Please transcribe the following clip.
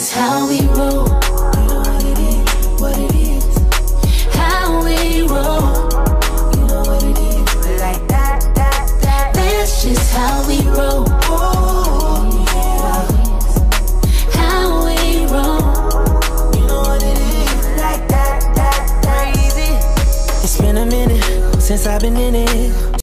just how we roll. You know what it is, what it is. How we roll. You know what it is. Like that. That's just how we roll. How we roll. You know what it is. Like that. Crazy. It's been a minute since I've been in it.